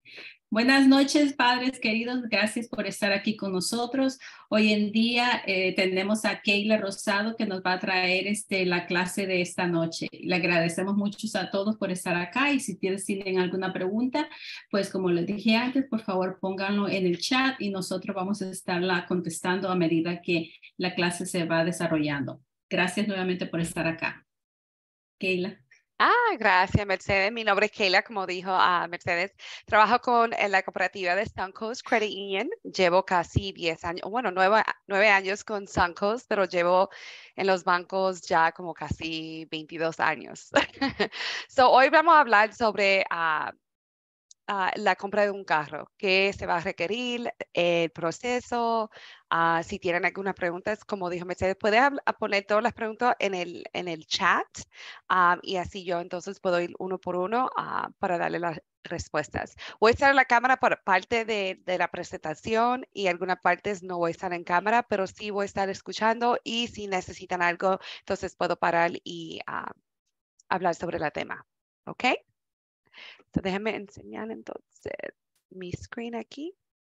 Buenas noches, padres queridos. Gracias por estar aquí con nosotros. Hoy en día tenemos a Keila Rosado que nos va a traer la clase de esta noche. Le agradecemos mucho a todos por estar acá y si tienen alguna pregunta, pues como les dije antes, por favor pónganlo en el chat y nosotros vamos a estarla contestando a medida que la clase se va desarrollando. Gracias nuevamente por estar acá. Keila. Gracias, Mercedes. Mi nombre es Keila, como dijo Mercedes. Trabajo en la cooperativa de Suncoast Credit Union. Llevo casi 10 años, bueno, 9 años con Suncoast, pero llevo en los bancos ya como casi 22 años. Hoy vamos a hablar sobre la compra de un carro, qué se va a requerir, el proceso. Si tienen algunas preguntas, como dijo Mercedes, puede poner todas las preguntas en el chat y así yo entonces puedo ir uno por uno para darle las respuestas. Voy a estar en la cámara por parte de la presentación y algunas partes no voy a estar en cámara, pero sí voy a estar escuchando y si necesitan algo, entonces puedo parar y hablar sobre el tema. ¿Ok? Déjenme enseñar entonces mi screen aquí.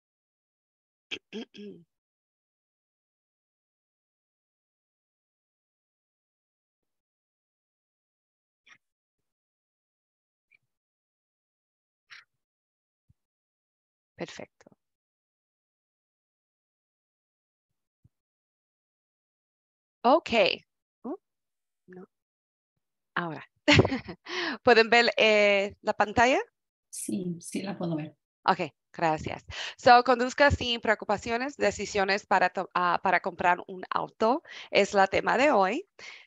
Perfecto. Ok. No. Ahora. ¿Pueden ver la pantalla? Sí, sí la puedo ver. Ok, gracias. Conduzca sin preocupaciones, decisiones para comprar un auto es la tema de hoy.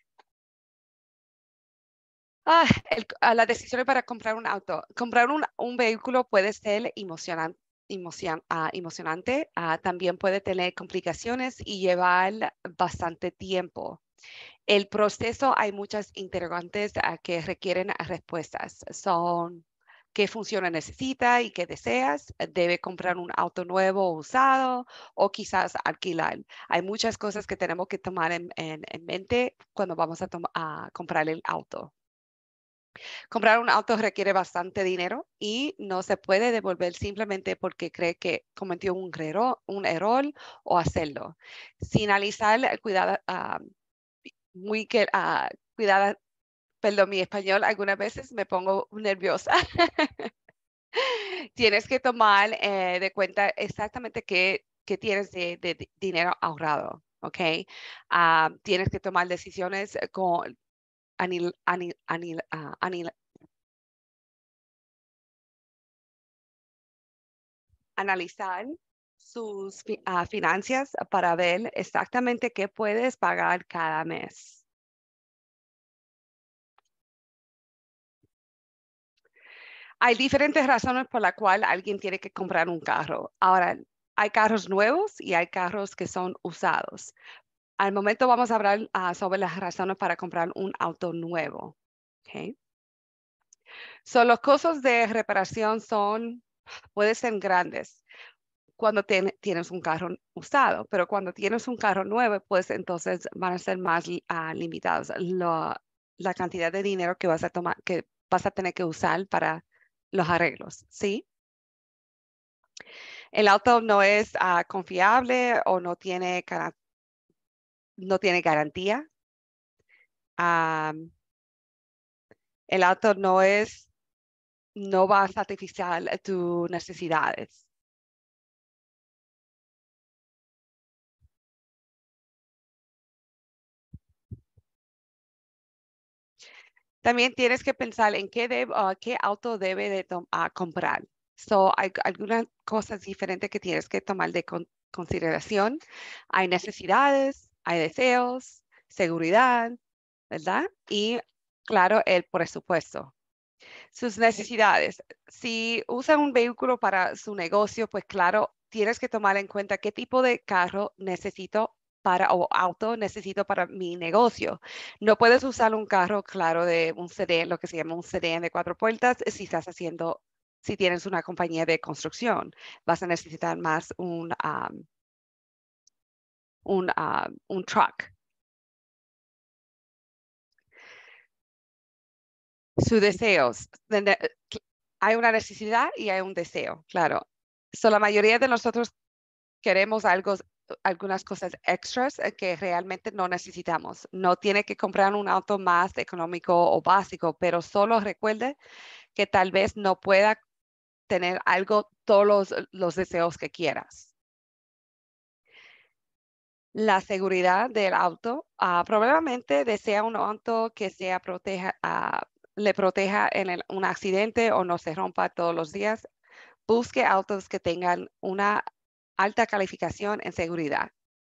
Las decisiones para comprar un auto. Comprar un vehículo puede ser emocionante. También puede tener complicaciones y llevar bastante tiempo. El proceso, hay muchas interrogantes que requieren respuestas. Son qué funciones necesita y qué deseas. Debe comprar un auto nuevo o usado o quizás alquilar. Hay muchas cosas que tenemos que tomar en mente cuando vamos a comprar el auto. Comprar un auto requiere bastante dinero y no se puede devolver simplemente porque cree que cometió un error o hacerlo. Sin analizar, cuidada, perdón, mi español, algunas veces me pongo nerviosa. Tienes que tomar de cuenta exactamente qué tienes de dinero ahorrado, ¿ok? Tienes que tomar decisiones con analizar sus finanzas para ver exactamente qué puedes pagar cada mes. Hay diferentes razones por las cuales alguien tiene que comprar un carro. Ahora, hay carros nuevos y hay carros que son usados. Al momento vamos a hablar sobre las razones para comprar un auto nuevo. ¿Okay? Los costos de reparación pueden ser grandes cuando tienes un carro usado, pero cuando tienes un carro nuevo, pues entonces van a ser más limitados la cantidad de dinero que vas a tener que usar para los arreglos, ¿sí? El auto no es confiable o no tiene garantía. El auto no va a satisfacer tus necesidades. También tienes que pensar en qué auto debe de comprar. Hay algunas cosas diferentes que tienes que tomar de consideración. Hay necesidades, hay deseos, seguridad, ¿verdad? Y claro, el presupuesto. Sus necesidades. Si usa un vehículo para su negocio, pues claro, tienes que tomar en cuenta qué tipo de carro necesito o auto necesito para mi negocio. No puedes usar un carro, claro, de un sedán, lo que se llama un sedán de 4 puertas, si tienes una compañía de construcción. Vas a necesitar más un truck. Sus deseos. hay una necesidad y hay un deseo, claro. So, la mayoría de nosotros queremos algunas cosas extras que realmente no necesitamos. No tiene que comprar un auto más económico o básico, pero solo recuerde que tal vez no pueda tener algo, todos los deseos que quieras. La seguridad del auto, probablemente desea un auto que le proteja en un accidente o no se rompa todos los días. Busque autos que tengan una alta calificación en seguridad.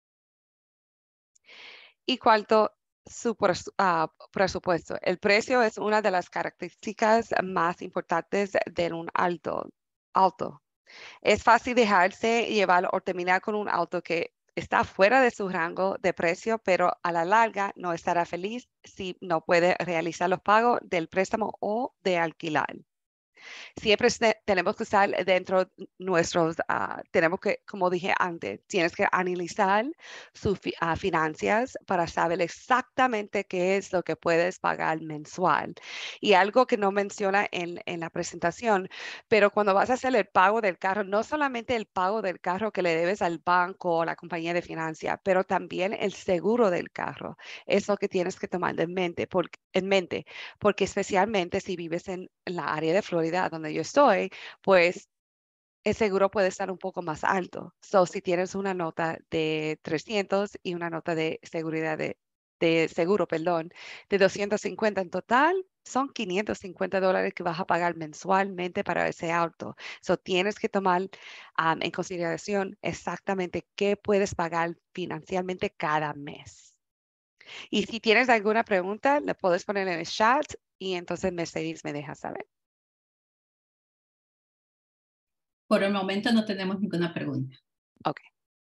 Y cuánto presupuesto. El precio es una de las características más importantes de un auto. Es fácil dejarse llevar o terminar con un auto que está fuera de su rango de precio, pero a la larga no estará feliz si no puede realizar los pagos del préstamo o de alquilar. Siempre tenemos que estar dentro tenemos que, como dije antes, tienes que analizar sus finanzas para saber exactamente qué es lo que puedes pagar mensual. Y algo que no menciona en la presentación, pero cuando vas a hacer el pago del carro, no solamente el pago del carro que le debes al banco o la compañía de financiación, pero también el seguro del carro. Es lo que tienes que tomar porque especialmente si vives en la área de Florida, donde yo estoy, pues el seguro puede estar un poco más alto. So, si tienes una nota de 300 y una nota de seguridad de seguro, perdón, de 250 en total, son $550 que vas a pagar mensualmente para ese auto. So, tienes que tomar en consideración exactamente qué puedes pagar financieramente cada mes. Y si tienes alguna pregunta, la puedes poner en el chat y entonces Mercedes me deja saber. Por el momento no tenemos ninguna pregunta. Ok.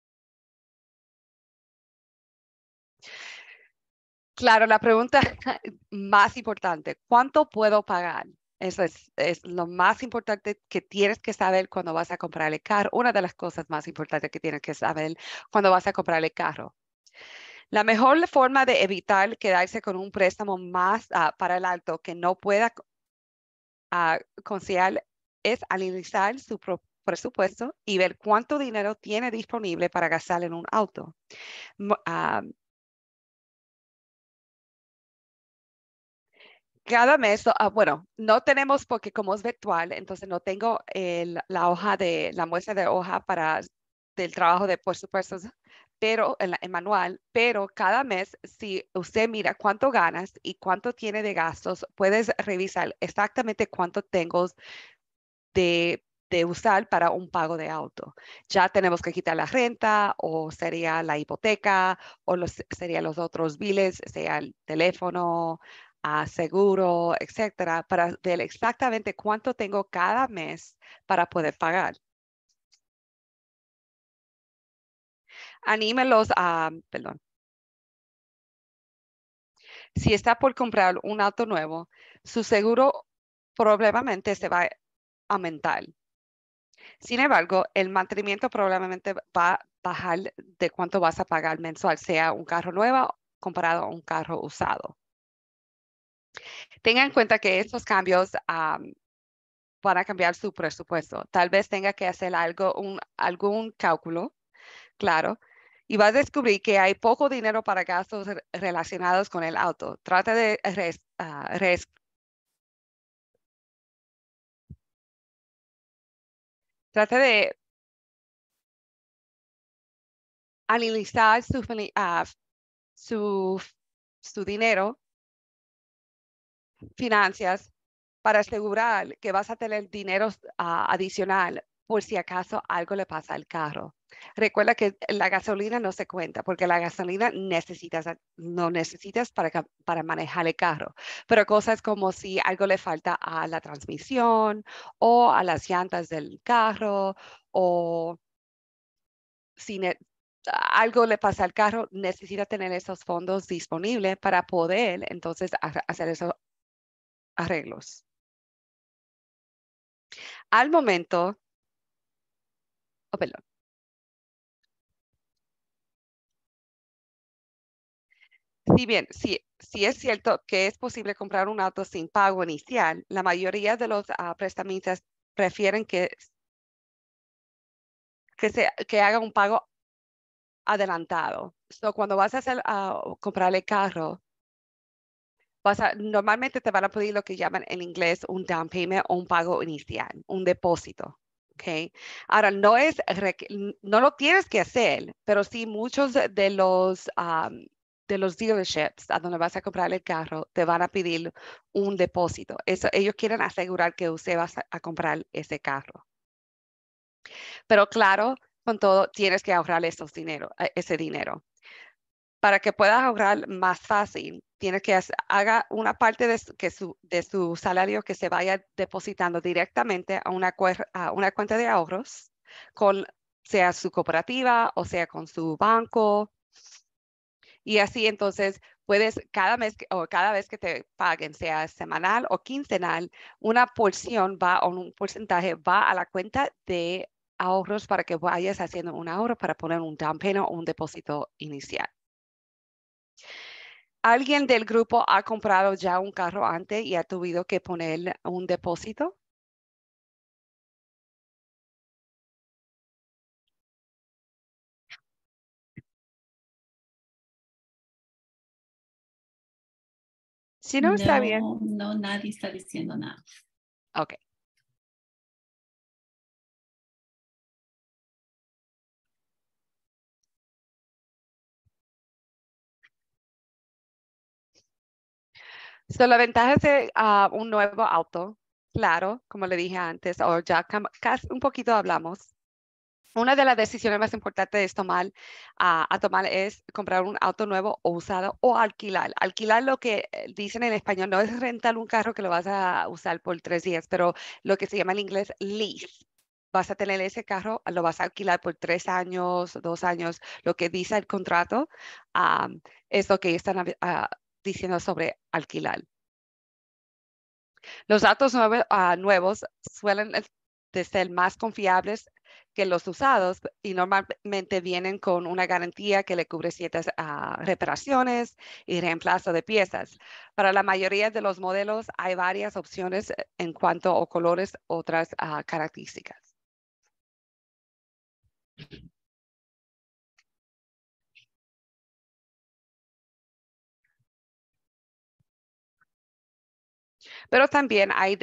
Claro, la pregunta más importante, ¿cuánto puedo pagar? Eso es lo más importante que tienes que saber cuando vas a comprar el carro. Una de las cosas más importantes que tienes que saber cuando vas a comprar el carro. La mejor forma de evitar quedarse con un préstamo más para el alto que no pueda conciliar es analizar su presupuesto y ver cuánto dinero tiene disponible para gastar en un auto. Cada mes, bueno, no tenemos porque como es virtual, entonces no tengo la hoja la muestra de hoja del trabajo de presupuestos, pero el manual, pero cada mes, si usted mira cuánto ganas y cuánto tiene de gastos, puedes revisar exactamente cuánto tengo de usar para un pago de auto. Ya tenemos que quitar la renta o sería la hipoteca o serían los otros biles, sea el teléfono, seguro, etcétera, para ver exactamente cuánto tengo cada mes para poder pagar. Anímelos perdón. Si está por comprar un auto nuevo, su seguro probablemente se va a aumentar. Sin embargo, el mantenimiento probablemente va a bajar de cuánto vas a pagar mensual, sea un carro nuevo comparado a un carro usado. Tenga en cuenta que estos cambios van a cambiar su presupuesto. Tal vez tenga que hacer algún cálculo, claro, y va a descubrir que hay poco dinero para gastos relacionados con el auto. Trate de analizar su, su dinero, finanzas, para asegurar que vas a tener dinero adicional por si acaso algo le pasa al carro. Recuerda que la gasolina no se cuenta porque la gasolina no necesitas para manejar el carro, pero cosas como si algo le falta a la transmisión o a las llantas del carro o si algo le pasa al carro, necesita tener esos fondos disponibles para poder entonces hacer esos arreglos. Al momento, oh, perdón. Si bien, si es cierto que es posible comprar un auto sin pago inicial, la mayoría de los prestamistas prefieren que haga un pago adelantado. So, cuando vas a comprar el carro, normalmente te van a pedir lo que llaman en inglés un down payment o un pago inicial, un depósito. Okay. Ahora, no lo tienes que hacer, pero sí muchos de los dealerships a donde vas a comprar el carro te van a pedir un depósito. Ellos quieren asegurar que usted va a comprar ese carro. Pero claro, con todo, tienes que ahorrar ese dinero. Para que puedas ahorrar más fácil, tienes que haga una parte de su salario que se vaya depositando directamente a una cuenta de ahorros, sea su cooperativa o sea con su banco. Y así entonces puedes cada vez que te paguen, sea semanal o quincenal, una porción o un porcentaje va a la cuenta de ahorros para que vayas haciendo un ahorro para poner un down payment o un depósito inicial. ¿Alguien del grupo ha comprado ya un carro antes y ha tenido que poner un depósito? Si no, está bien. No, no, nadie está diciendo nada. Ok. So, la ventaja de un nuevo auto, claro, como le dije antes, o ya casi un poquito hablamos. Una de las decisiones más importantes a tomar es comprar un auto nuevo o usado o alquilar. Alquilar lo que dicen en español no es rentar un carro que lo vas a usar por 3 días, pero lo que se llama en inglés lease. Vas a tener ese carro, lo vas a alquilar por 3 años, 2 años, lo que dice el contrato, es lo que están diciendo sobre alquilar. Los autos nuevos suelen de ser más confiables que los usados y normalmente vienen con una garantía que le cubre ciertas reparaciones y reemplazo de piezas. Para la mayoría de los modelos hay varias opciones en cuanto a colores, otras características. Pero también hay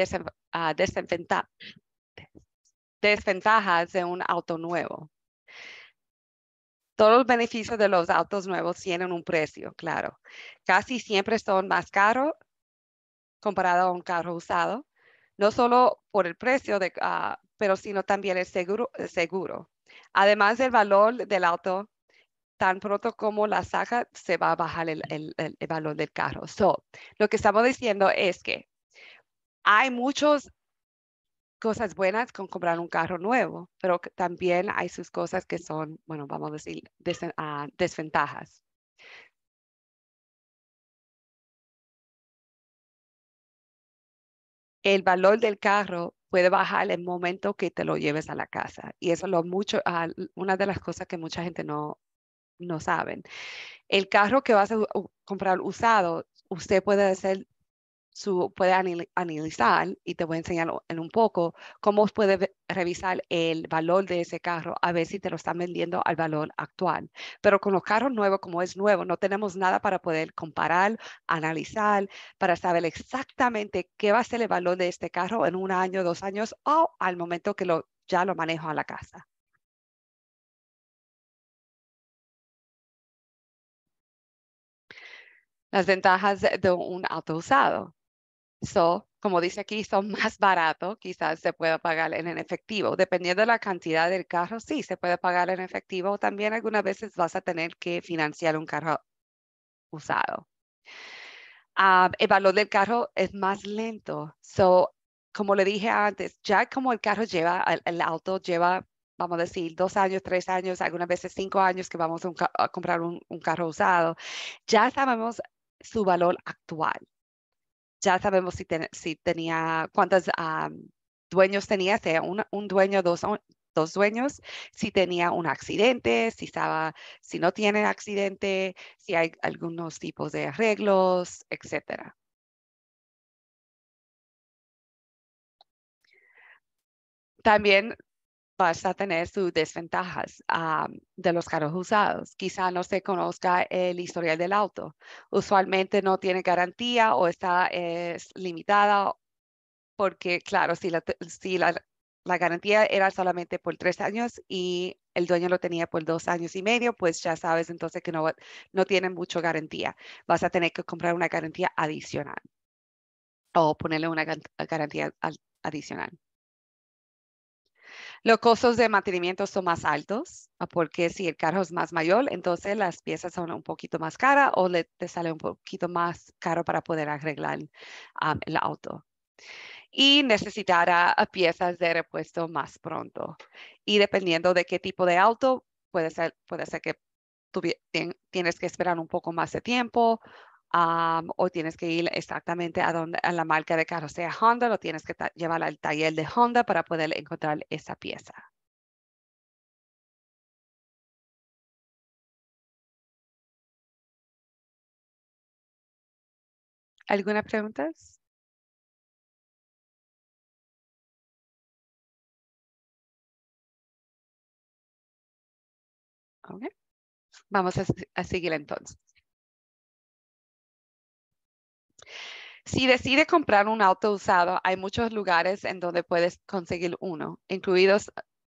desventajas de un auto nuevo. Todos los beneficios de los autos nuevos tienen un precio, claro. Casi siempre son más caros comparado a un carro usado, no solo por el precio, pero sino también el seguro. Además del valor del auto, tan pronto como la saca, se va a bajar el valor del carro. Lo que estamos diciendo es que hay muchas cosas buenas con comprar un carro nuevo, pero que también hay sus cosas que son, bueno, vamos a decir, desventajas. El valor del carro puede bajar el momento que te lo lleves a la casa. Y eso es una de las cosas que mucha gente no saben. El carro que vas a comprar usado, usted puede analizar y te voy a enseñar en un poco cómo puede revisar el valor de ese carro a ver si te lo están vendiendo al valor actual. Pero con los carros nuevos, como es nuevo, no tenemos nada para poder comparar, analizar, para saber exactamente qué va a ser el valor de este carro en 1 año, 2 años o al momento que ya lo manejo a la casa. Las ventajas de un auto usado. Como dice aquí, son más baratos, quizás se pueda pagar en efectivo. Dependiendo de la cantidad del carro, sí, se puede pagar en efectivo. También algunas veces vas a tener que financiar un carro usado. El valor del carro es más lento. Como le dije antes, ya como el auto lleva, vamos a decir, 2 años, 3 años, algunas veces 5 años que vamos a comprar un carro usado, ya sabemos su valor actual. Ya sabemos si tenía, cuántos dueños tenía, sea un dueño, dos dos dueños, si tenía un accidente, si no tiene accidente, si hay algunos tipos de arreglos, etcétera. También vas a tener sus desventajas de los carros usados. Quizá no se conozca el historial del auto. Usualmente no tiene garantía o está limitada porque, claro, si la garantía era solamente por 3 años y el dueño lo tenía por 2 años y medio, pues ya sabes entonces que no tienen mucha garantía. Vas a tener que comprar una garantía adicional o ponerle una garantía adicional. Los costos de mantenimiento son más altos, porque si el carro es más mayor, entonces las piezas son un poquito más caras o te sale un poquito más caro para poder arreglar el auto. Y necesitará piezas de repuesto más pronto. Y dependiendo de qué tipo de auto, puede ser que tienes que esperar un poco más de tiempo. O tienes que ir exactamente a la marca de carro, sea Honda, lo tienes que llevar al taller de Honda para poder encontrar esa pieza. ¿Alguna preguntas? Ok. Vamos a seguir entonces. Si decide comprar un auto usado, hay muchos lugares en donde puedes conseguir uno, incluidos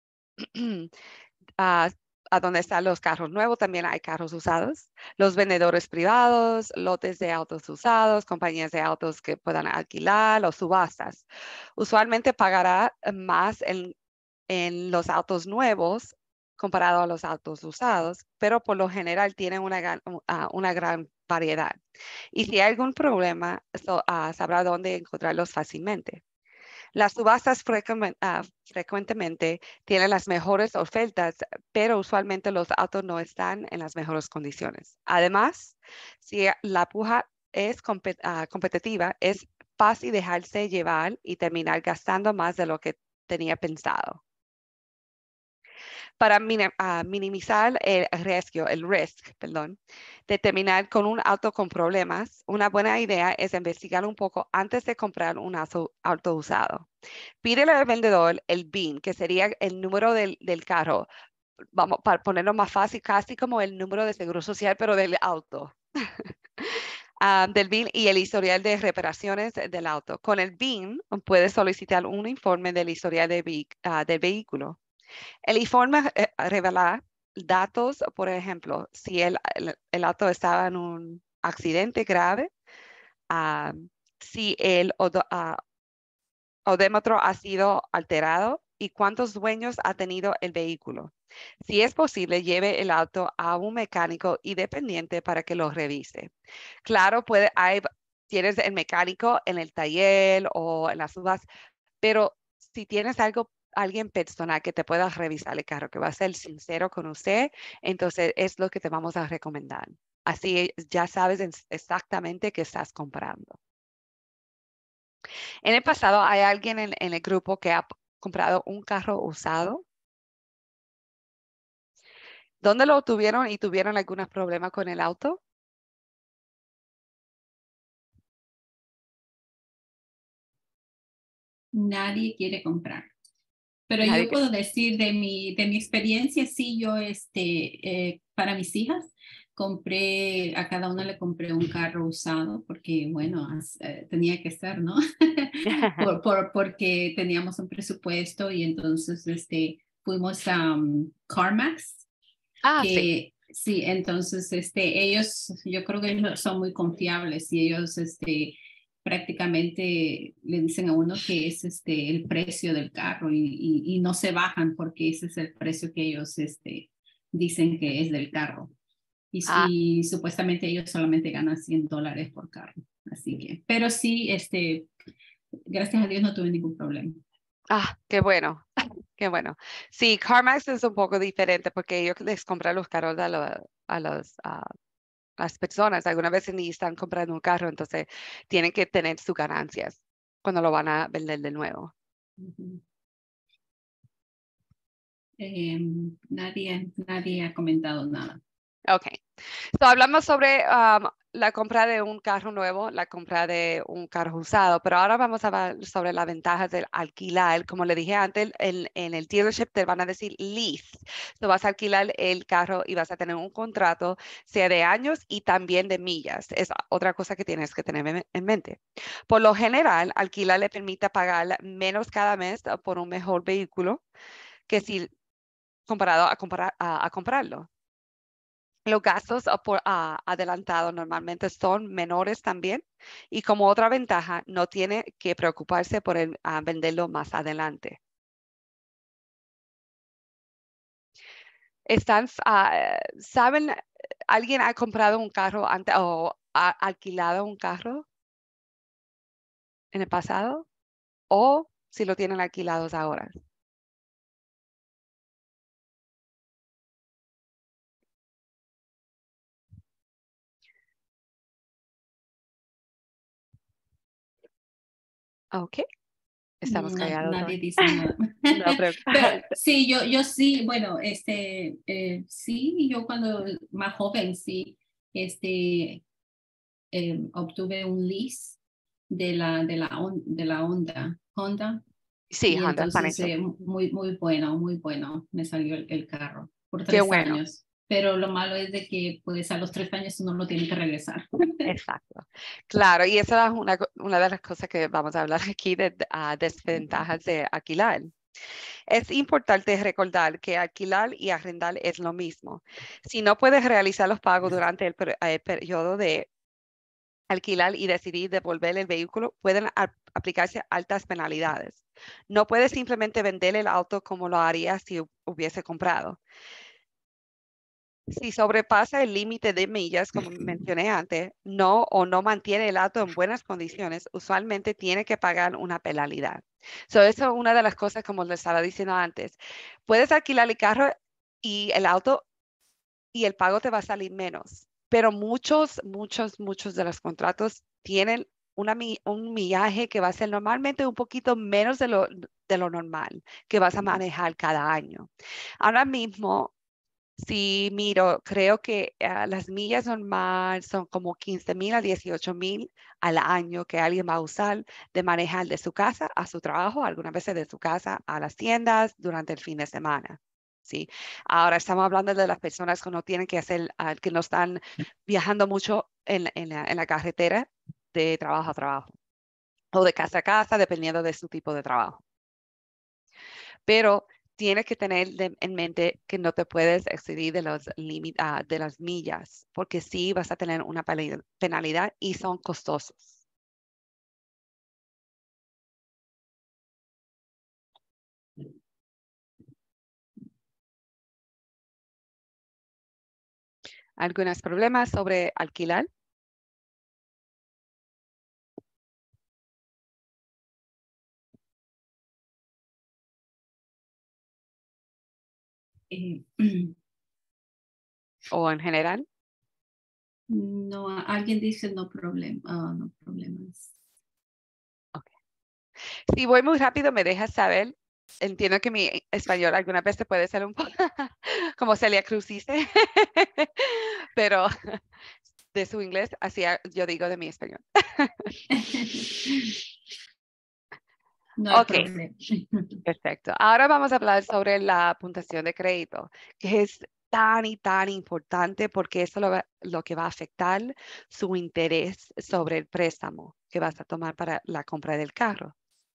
a, a donde están los carros nuevos, también hay carros usados, los vendedores privados, lotes de autos usados, compañías de autos que puedan alquilar, los subastas. Usualmente pagará más en los autos nuevos comparado a los autos usados, pero por lo general tienen una gran variedad. Y si hay algún problema, sabrá dónde encontrarlos fácilmente. Las subastas frecuentemente tienen las mejores ofertas, pero usualmente los autos no están en las mejores condiciones. Además, si la puja es competitiva, es fácil dejarse llevar y terminar gastando más de lo que tenía pensado. Para minimizar perdón, de terminar con un auto con problemas, una buena idea es investigar un poco antes de comprar un auto usado. Pídele al vendedor el BIN, que sería el número del carro. Vamos, para ponerlo más fácil, casi como el número de seguro social, pero del auto. Del BIN y el historial de reparaciones del auto. Con el BIN puedes solicitar un informe del historial del vehículo. El informe revela datos, por ejemplo, si el auto estaba en un accidente grave, ah, si el odómetro ha sido alterado y cuántos dueños ha tenido el vehículo. Si es posible, lleve el auto a un mecánico independiente para que lo revise. Claro, tienes el mecánico en el taller o en las subas, pero si tienes alguien personal que te pueda revisar el carro, que va a ser sincero con usted, entonces es lo que te vamos a recomendar. Así ya sabes exactamente qué estás comprando. En el pasado, ¿hay alguien en el grupo que ha comprado un carro usado? ¿Dónde lo tuvieron y tuvieron algunos problemas con el auto? Nadie quiere comprar. Pero Nadie yo que- puedo decir de mi experiencia, sí, yo para mis hijas a cada una le compré un carro usado porque, bueno, tenía que ser, ¿no? Porque teníamos un presupuesto y entonces fuimos a CarMax, Sí. que sí, entonces ellos, yo creo que ellos son muy confiables y ellos prácticamente le dicen a uno que es el precio del carro y no se bajan porque ese es el precio que ellos dicen que es del carro. Ah, Y supuestamente ellos solamente ganan $100 por carro. Así que, pero sí, gracias a Dios no tuve ningún problema. qué bueno. Qué bueno. Sí, CarMax es un poco diferente porque ellos les compran los carros a las personas. Algunas veces ni están comprando un carro, entonces tienen que tener sus ganancias cuando lo van a vender de nuevo. Ujú. Nadie ha comentado nada. Ok. So, hablamos sobre la compra de un carro nuevo, la compra de un carro usado, pero ahora vamos a hablar sobre las ventajas del alquilar. Como le dije antes, en el dealership te van a decir lease. So, vas a alquilar el carro y vas a tener un contrato, sea de años y también de millas. Es otra cosa que tienes que tener en mente. Por lo general, alquilar le permite pagar menos cada mes por un mejor vehículo que si comparado a comprarlo. Los gastos por adelantado normalmente son menores también y como otra ventaja, no tiene que preocuparse por venderlo más adelante. ¿Saben, alguien ha comprado un carro antes o ha alquilado un carro en el pasado? ¿O si lo tienen alquilados ahora? Ok, estamos callados hoy. Nadie dice nada. No, pero Pero sí, yo sí, bueno, sí, yo cuando más joven, sí, obtuve un lease de la Honda, sí, y Honda entonces Financial. muy bueno me salió el carro por Qué 3 bueno. años. Pero lo malo es de que pues a los 3 años uno lo tiene que regresar. Exacto. Claro, y esa es una de las cosas que vamos a hablar aquí de desventajas de alquilar. Es importante recordar que alquilar y arrendar es lo mismo. Si no puedes realizar los pagos durante el periodo de alquilar y decidir devolver el vehículo, pueden aplicarse altas penalidades. No puedes simplemente vender el auto como lo harías si hubiese comprado. Si sobrepasa el límite de millas, como mencioné antes, no mantiene el auto en buenas condiciones, usualmente tiene que pagar una penalidad. Eso es una de las cosas, como les estaba diciendo antes. Puedes alquilar el carro y el auto y el pago te va a salir menos, pero muchos de los contratos tienen un millaje que va a ser normalmente un poquito menos de lo normal que vas a manejar cada año. Ahora mismo, si miro, creo que las millas normal son como 15,000 a 18,000 al año que alguien va a usar de manejar de su casa a su trabajo, algunas veces de su casa a las tiendas durante el fin de semana. ¿Sí? Ahora estamos hablando de las personas que no tienen que hacer, que no están viajando mucho en la carretera de trabajo a trabajo o de casa a casa, dependiendo de su tipo de trabajo. Pero tienes que tener en mente que no te puedes exceder de los límites de las millas, porque sí vas a tener una penalidad y son costosos. ¿Algunos problemas sobre alquilar? Eh, ¿O en general? no, alguien dice no no problemas. Si voy muy rápido, me dejas saber. Entiendo que mi español algunas veces puede ser un poco como Celia Cruz dice, pero de su inglés, así yo digo de mi español. No hay Ok, problema. perfecto. Ahora vamos a hablar sobre la puntuación de crédito, que es tan y tan importante porque eso lo que va a afectar su interés sobre el préstamo que vas a tomar para la compra del carro.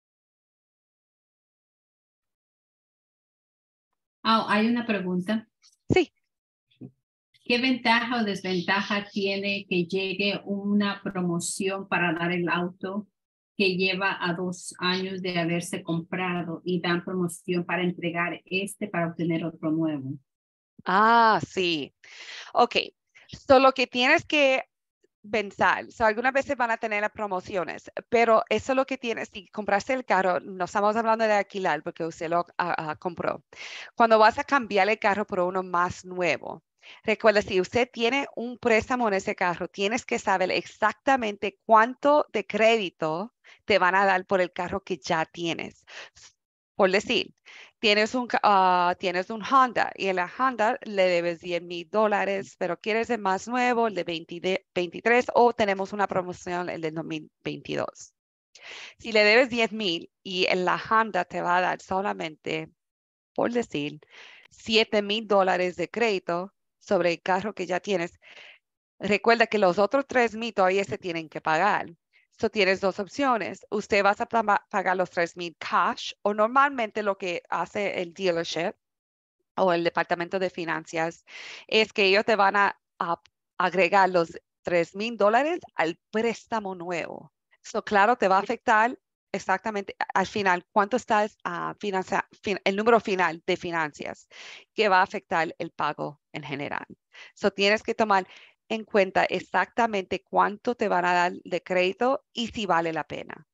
Hay una pregunta. Sí. ¿Qué ventaja o desventaja tiene que llegue una promoción para dar el auto que lleva a 2 años de haberse comprado y dan promoción para entregar para obtener otro nuevo? Sí. Ok. Lo que tienes que pensar, algunas veces van a tener las promociones, pero eso es lo que tienes, si compraste el carro, no estamos hablando de alquilar porque usted lo compró. Cuando vas a cambiar el carro por uno más nuevo, recuerda, si usted tiene un préstamo en ese carro, tienes que saber exactamente cuánto de crédito te van a dar por el carro que ya tienes. Por decir, tienes un Honda y en la Honda le debes $10,000, pero quieres el más nuevo, el de 23, o tenemos una promoción, el del 2022. Si le debes 10,000 y en la Honda te va a dar solamente, por decir, $7,000 de crédito sobre el carro que ya tienes, recuerda que los otros 3,000 todavía se tienen que pagar. So, tienes dos opciones. Usted va a pagar los 3,000 cash o normalmente lo que hace el dealership o el departamento de finanzas es que ellos te van a agregar los $3,000 al préstamo nuevo. So, claro, te va a afectar exactamente al final cuánto estás el número final de finanzas que va a afectar el pago en general. So, tienes que tomar en cuenta exactamente cuánto te van a dar de crédito y si vale la pena.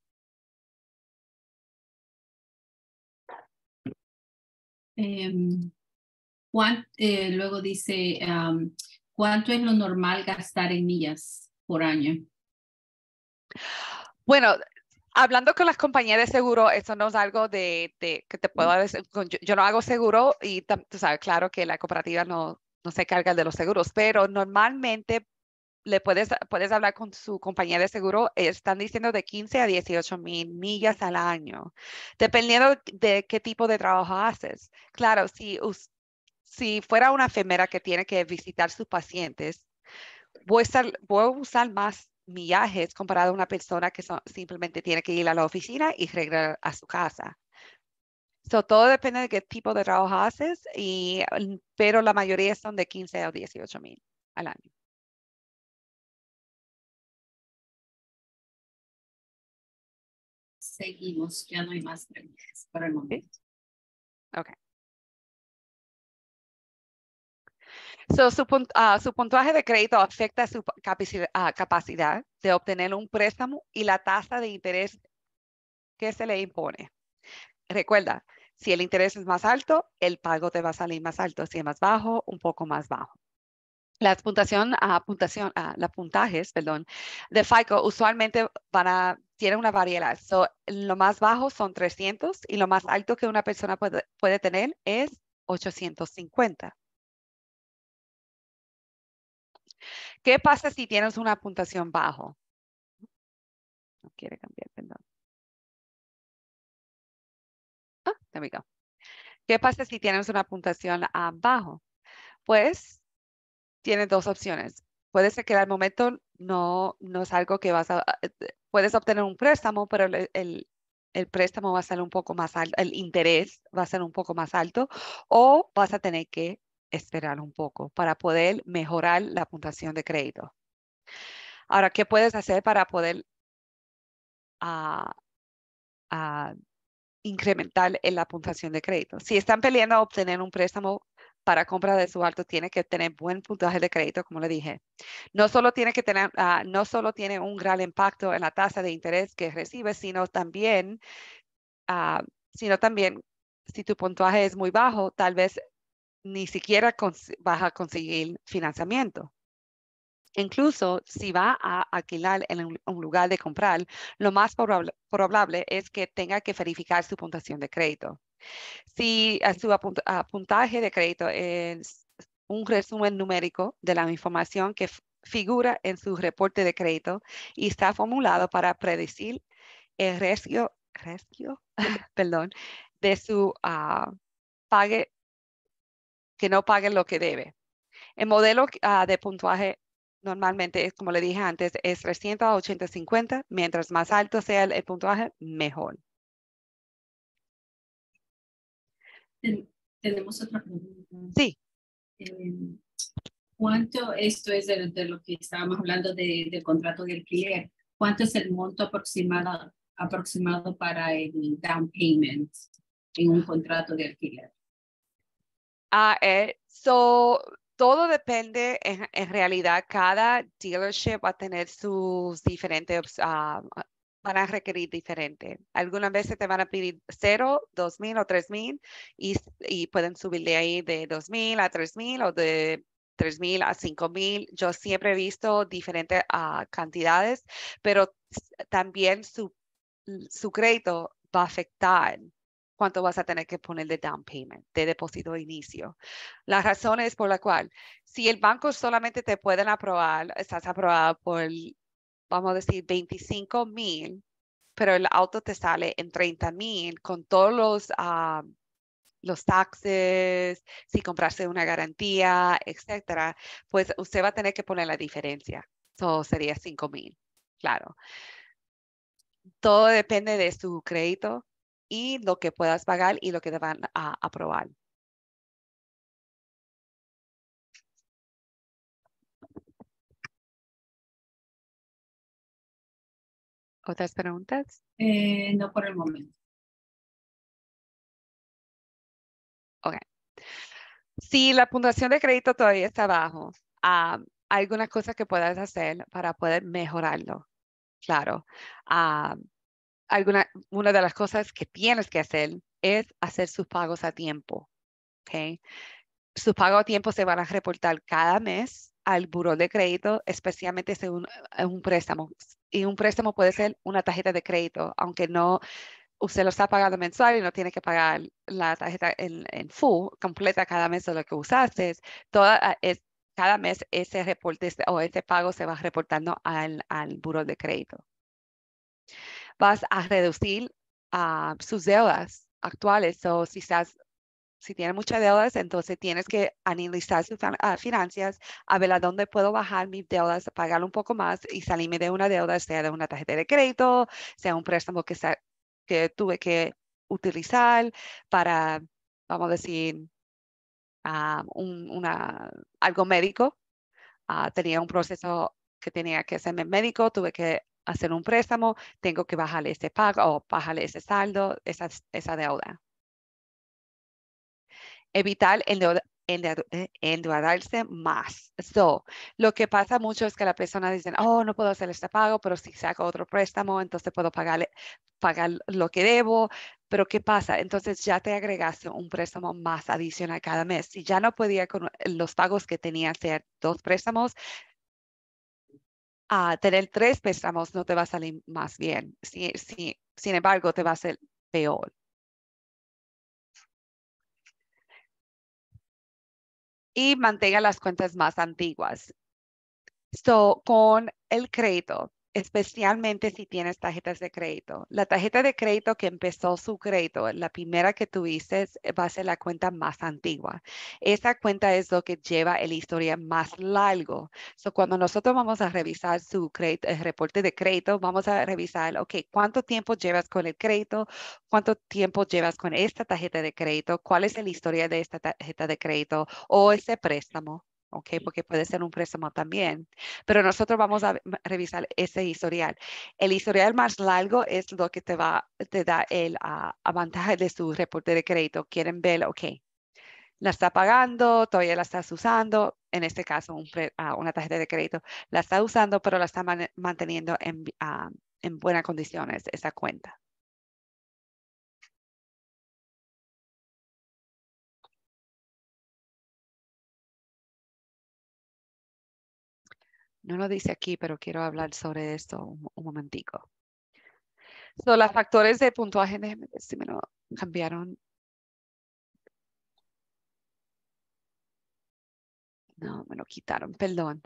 Luego dice, ¿cuánto es lo normal gastar en millas por año? Bueno, hablando con las compañías de seguro, eso no es algo que te puedo decir. Yo no hago seguro y tú sabes, claro que la cooperativa no se carga de los seguros, pero normalmente puedes hablar con su compañía de seguro. Están diciendo de 15 a 18 mil millas al año, dependiendo de qué tipo de trabajo haces. Claro, si fuera una enfermera que tiene que visitar sus pacientes, voy a usar más millajes comparado a una persona que simplemente tiene que ir a la oficina y regresar a su casa. So, todo depende de qué tipo de trabajo haces, pero la mayoría son de 15 a 18 mil al año. Seguimos, ya no hay más preguntas por el ¿Sí? momento. Ok. So, su puntaje de crédito afecta su capacidad de obtener un préstamo y la tasa de interés que se le impone. Recuerda, si el interés es más alto, el pago te va a salir más alto. Si es más bajo, un poco más bajo. Las puntajes, perdón, de FICO usualmente tienen una variedad. So, lo más bajo son 300 y lo más alto que una persona puede tener es 850. ¿Qué pasa si tienes una puntuación bajo? No quiere cambiar, perdón. There we go. ¿Qué pasa si tienes una puntuación bajo? Pues tienes dos opciones. Puede ser que al momento no es algo que puedes obtener un préstamo, pero el préstamo va a ser un poco más alto, el interés va a ser un poco más alto, o vas a tener que esperar un poco para poder mejorar la puntuación de crédito. Ahora, ¿qué puedes hacer para poder ah, ah, incrementar en la puntuación de crédito? Si están peleando a obtener un préstamo para compra de su auto, tiene que tener buen puntaje de crédito, como le dije. No solo tiene un gran impacto en la tasa de interés que recibe, ah, sino también si tu puntaje es muy bajo, tal vez ni siquiera vas a conseguir financiamiento. Incluso si va a alquilar en un lugar de comprar, lo más probable es que tenga que verificar su puntuación de crédito. Si su puntaje de crédito es un resumen numérico de la información que figura en su reporte de crédito y está formulado para predecir el riesgo, perdón, de su pague, que no pague lo que debe. El modelo de puntaje normalmente, como le dije antes, es 300 a 850. Mientras más alto sea el puntaje, mejor. Tenemos otra pregunta. Sí. ¿Cuánto esto es de lo que estábamos hablando del contrato de alquiler? ¿Cuánto es el monto aproximado para el down payment en un contrato de alquiler? Todo depende, en realidad, cada dealership va a tener sus diferentes, van a requerir diferente. Algunas veces te van a pedir 0, 2,000 o 3,000 y pueden subir de ahí de 2,000 a 3,000 o de 3,000 a 5,000. Yo siempre he visto diferentes cantidades, pero también su crédito va a afectar cuánto vas a tener que poner de down payment, de depósito de inicio. La razón es por la cual, si el banco solamente te pueden aprobar, estás aprobado por, vamos a decir, 25,000, pero el auto te sale en 30,000 con todos los taxes, si compraste una garantía, etcétera, pues usted va a tener que poner la diferencia. Eso sería 5,000, claro. Todo depende de su crédito y lo que puedas pagar y lo que te van a aprobar. ¿Otras preguntas? No por el momento. Ok. Si la puntuación de crédito todavía está bajo, hay algunas cosas que puedas hacer para poder mejorarlo. Claro. Ah, una de las cosas que tienes que hacer es hacer sus pagos a tiempo. ¿Ok? Sus pagos a tiempo se van a reportar cada mes al buró de crédito, especialmente si es un préstamo. Y un préstamo puede ser una tarjeta de crédito, aunque no usted lo está pagando mensual y no tiene que pagar la tarjeta en full, completa cada mes de lo que usaste. Cada mes ese reporte o ese pago se va reportando al buró de crédito. Vas a reducir sus deudas actuales. O si tienes muchas deudas, entonces tienes que analizar sus finanzas, a ver a dónde puedo bajar mis deudas, pagar un poco más y salirme de una deuda, sea de una tarjeta de crédito, sea un préstamo que tuve que utilizar para, vamos a decir, algo médico. Tenía un proceso que tenía que hacerme médico, tuve que hacer un préstamo, tengo que bajarle ese pago o bajarle ese saldo, esa deuda. Evitar endeudarse más. Lo que pasa mucho es que la persona dice, oh, no puedo hacer este pago, pero si saco otro préstamo, entonces puedo pagar lo que debo. Pero ¿qué pasa? Entonces ya te agregaste un préstamo más adicional cada mes. Si ya no podía con los pagos que tenía hacer 2 préstamos, a tener 3 préstamos no te va a salir más bien. Sin embargo, te va a ser peor. Y mantenga las cuentas más antiguas. Con el crédito, especialmente si tienes tarjetas de crédito, la tarjeta de crédito que empezó su crédito, la primera que tuviste, va a ser la cuenta más antigua. Esa cuenta es lo que lleva el historia más largo. Cuando nosotros vamos a revisar su crédito, el reporte de crédito, vamos a revisar, ok, ¿cuánto tiempo llevas con el crédito? ¿Cuánto tiempo llevas con esta tarjeta de crédito? ¿Cuál es la historia de esta tarjeta de crédito o ese préstamo? ¿Ok? Porque puede ser un préstamo también, pero nosotros vamos a revisar ese historial. El historial más largo es lo que te da el avantaje de su reporte de crédito. Quieren ver, ok, la está pagando, todavía la estás usando, en este caso una tarjeta de crédito, la está usando, pero la está manteniendo en buenas condiciones esa cuenta. No lo dice aquí, pero quiero hablar sobre esto un momentico. Los factores de puntuaje, déjenme ver si me lo cambiaron. No, me lo quitaron, perdón.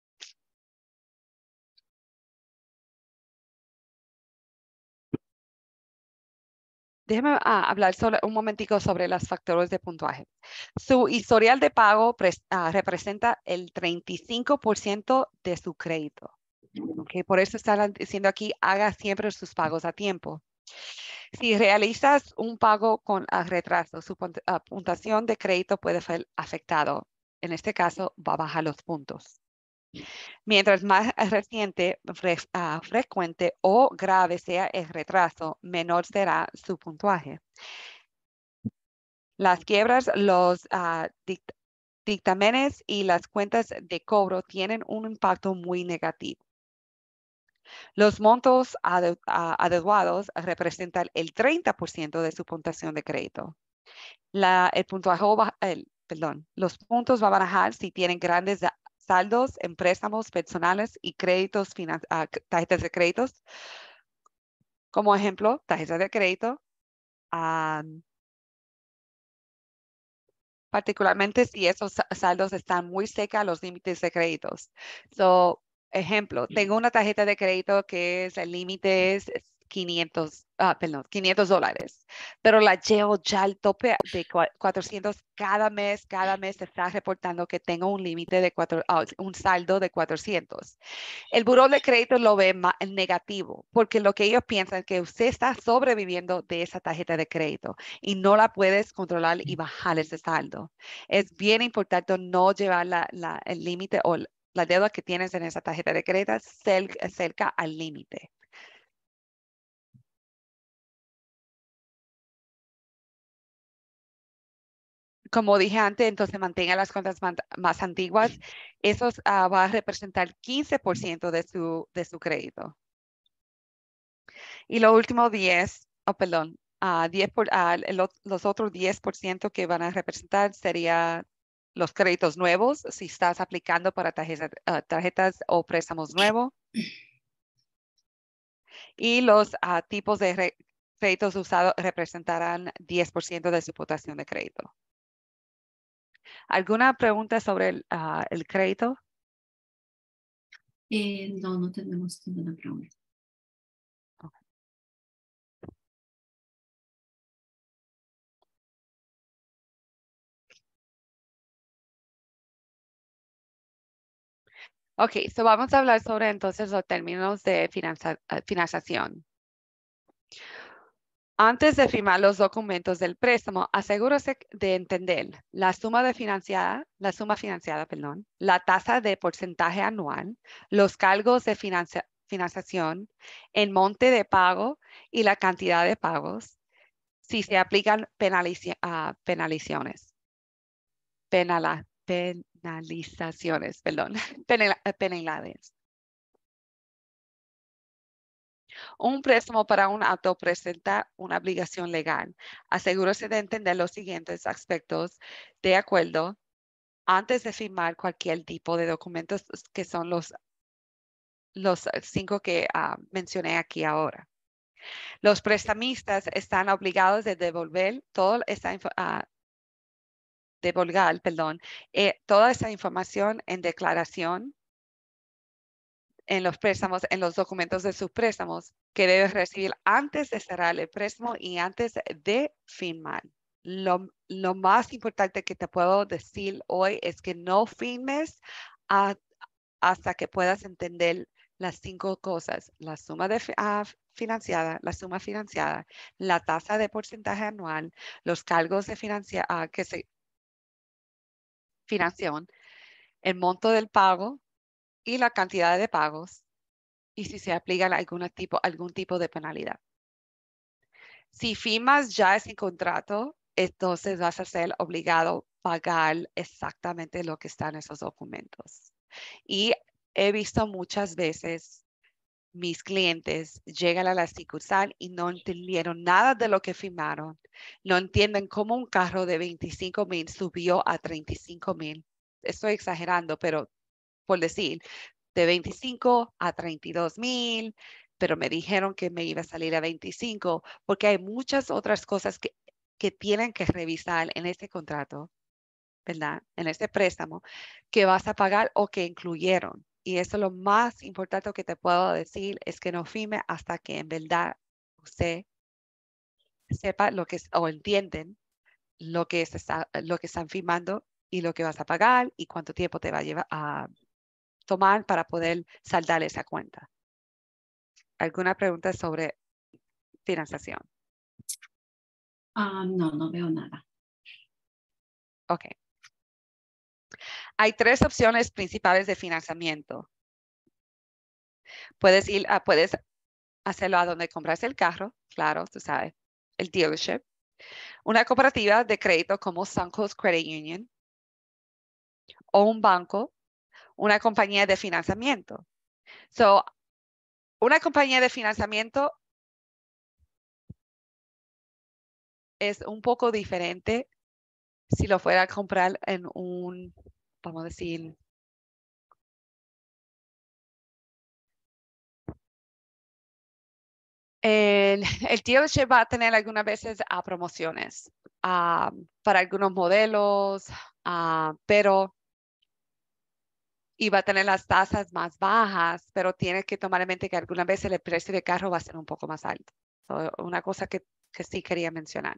Déjeme hablar un momentico sobre los factores de puntuaje. Su historial de pago representa el 35% de su crédito. Okay, por eso están diciendo aquí, haga siempre sus pagos a tiempo. Si realizas un pago con retraso, su puntuación de crédito puede ser afectado. En este caso, va a bajar los puntos. Mientras más reciente, frecuente o grave sea el retraso, menor será su puntuaje. Las quiebras, los dictámenes y las cuentas de cobro tienen un impacto muy negativo. Los montos adecuados representan el 30% de su puntuación de crédito. El puntaje los puntos van a bajar si tienen grandes saldos en préstamos personales y créditos, tarjetas de créditos. Como ejemplo, tarjetas de crédito particularmente si esos saldos están muy cerca a los límites de créditos. So, ejemplo, tengo una tarjeta de crédito que el límite es 500, $500, pero la llevo ya al tope de 400 cada mes está reportando que tengo un límite de un saldo de 400. El buró de crédito lo ve negativo, porque lo que ellos piensan es que usted está sobreviviendo de esa tarjeta de crédito y no la puedes controlar y bajar ese saldo. Es bien importante no llevar el límite o la deuda que tienes en esa tarjeta de crédito cerca al límite. Como dije antes, entonces mantenga las cuentas más antiguas. Eso va a representar 15% de su crédito. Y lo último 10, perdón, 10 los otros 10% que van a representar sería los créditos nuevos, si estás aplicando para tarjetas o préstamos nuevos. Y los tipos de créditos usados representarán 10% de su votación de crédito. ¿Alguna pregunta sobre el crédito? No, no tenemos ninguna pregunta. Ok, so vamos a hablar sobre entonces los términos de financiación. Antes de firmar los documentos del préstamo, asegúrese de entender la suma financiada, perdón, la tasa de porcentaje anual, los cargos de financiación, el monte de pago y la cantidad de pagos, si se aplican penalizaciones, perdón, penalidades. Un préstamo para un auto presenta una obligación legal. Asegúrese de entender los siguientes aspectos de acuerdo antes de firmar cualquier tipo de documentos que son los 5 que mencioné aquí ahora. Los prestamistas están obligados de devolver toda esa toda esa información en declaración en los préstamos, en los documentos de sus préstamos que debes recibir antes de cerrar el préstamo y antes de firmar. Lo más importante que te puedo decir hoy es que no firmes hasta que puedas entender las 5 cosas: la suma financiada, la tasa de porcentaje anual, los cargos de financiación, el monto del pago y la cantidad de pagos, y si se aplica algún tipo de penalidad. Si firmas ya ese contrato, entonces vas a ser obligado a pagar exactamente lo que está en esos documentos. Y he visto muchas veces mis clientes llegan a la sucursal y no entendieron nada de lo que firmaron. No entienden cómo un carro de 25,000 subió a 35,000. Estoy exagerando, pero por decir, de 25 a 32,000, pero me dijeron que me iba a salir a 25, porque hay muchas otras cosas que tienen que revisar en este contrato, ¿verdad? En este préstamo, que vas a pagar o que incluyeron. Y eso es lo más importante que te puedo decir, es que no firme hasta que en verdad usted sepa lo que es, o entienden lo que están firmando y lo que vas a pagar y cuánto tiempo te va a llevar a tomar para poder saldar esa cuenta. ¿Alguna pregunta sobre financiación? No, no veo nada. Ok. Hay 3 opciones principales de financiamiento. Puedes hacerlo a donde compras el carro, claro, tú sabes, el dealership. Una cooperativa de crédito como Suncoast Credit Union o un banco, una compañía de financiamiento. So, una compañía de financiamiento es un poco diferente si lo fuera a comprar en vamos a decir, El dealership va a tener algunas veces promociones para algunos modelos, pero y va a tener las tasas más bajas, pero tiene que tomar en mente que algunas veces el precio del carro va a ser un poco más alto. Una cosa que sí quería mencionar.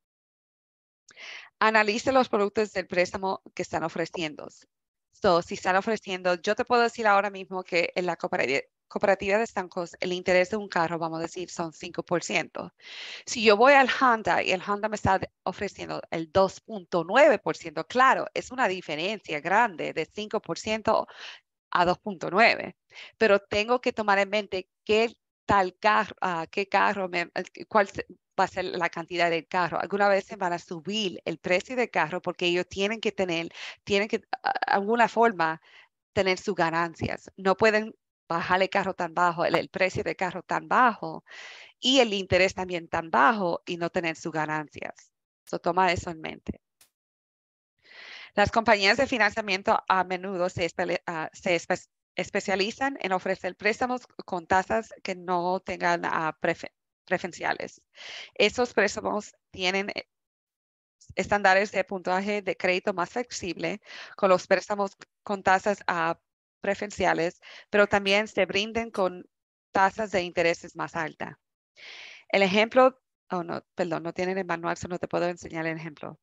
Analice los productos del préstamo que están ofreciendo. Si están ofreciendo, yo te puedo decir ahora mismo que en la cooperativa de estancos, el interés de un carro, vamos a decir, son 5%. Si yo voy al Honda y el Honda me está ofreciendo el 2.9%, claro, es una diferencia grande de 5% a 2.9, pero tengo que tomar en mente qué tal carro, qué carro, va a ser la cantidad del carro. Algunas veces van a subir el precio del carro porque ellos tienen que, alguna forma, tener sus ganancias. No pueden bajar el carro tan bajo, el precio del carro tan bajo y el interés también tan bajo y no tener sus ganancias. Toma eso en mente. Las compañías de financiamiento a menudo se especializan en ofrecer préstamos con tasas que no tengan preferenciales. Esos préstamos tienen estándares de puntaje de crédito más flexible con los préstamos con tasas preferenciales, pero también se brinden con tasas de intereses más altas. El ejemplo, oh no, perdón, no tienen el manual, so no te puedo enseñar el ejemplo.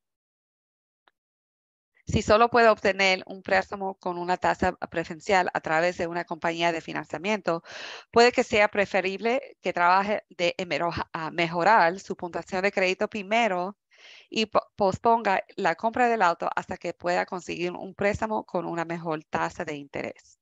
Si solo puedo obtener un préstamo con una tasa preferencial a través de una compañía de financiamiento, puede que sea preferible que trabaje a mejorar su puntuación de crédito primero y posponga la compra del auto hasta que pueda conseguir un préstamo con una mejor tasa de interés.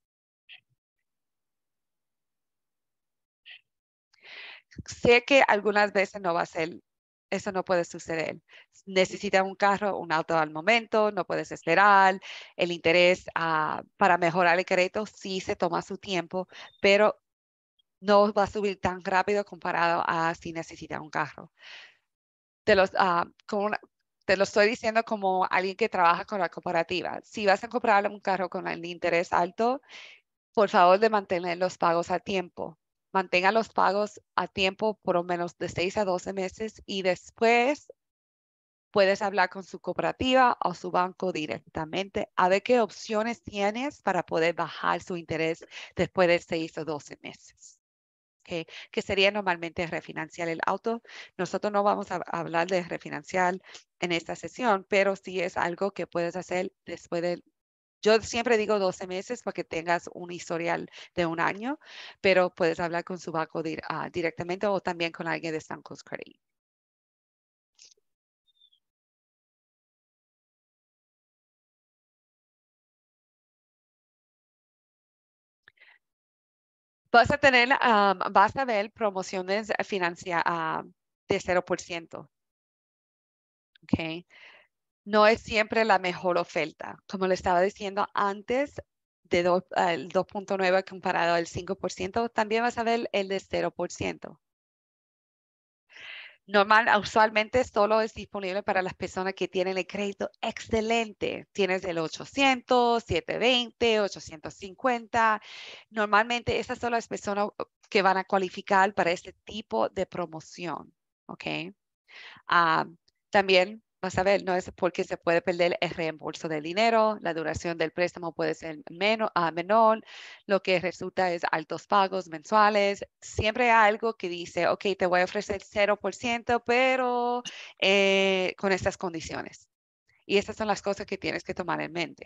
Sé que algunas veces no va a ser, eso no puede suceder. Necesita un carro, un auto al momento, no puedes esperar. El interés para mejorar el crédito sí se toma su tiempo, pero no va a subir tan rápido comparado a si necesita un carro. Te los, te lo estoy diciendo como alguien que trabaja con la cooperativa. Si vas a comprar un carro con el interés alto, por favor de mantener los pagos a tiempo. Mantenga los pagos a tiempo por lo menos de 6 a 12 meses y después puedes hablar con su cooperativa o su banco directamente a ver qué opciones tienes para poder bajar su interés después de 6 o 12 meses. Okay, que sería normalmente refinanciar el auto. Nosotros no vamos a hablar de refinanciar en esta sesión, pero sí es algo que puedes hacer después de. Yo siempre digo 12 meses para que tengas un historial de un año, pero puedes hablar con su banco directamente o también con alguien de Stanco's Credit. Vas a ver promociones financieras de 0%. Okay. No es siempre la mejor oferta. Como le estaba diciendo antes, el 2.9 comparado al 5%, también vas a ver el de 0%. Usualmente solo es disponible para las personas que tienen el crédito excelente. Tienes el 800, 720, 850. Normalmente esas son las personas que van a cualificar para este tipo de promoción. ¿Ok? Ah, también vas a ver, no es porque se puede perder el reembolso del dinero, la duración del préstamo puede ser menor, lo que resulta es altos pagos mensuales. Siempre hay algo que dice, ok, te voy a ofrecer 0%, pero con estas condiciones. Y estas son las cosas que tienes que tomar en mente.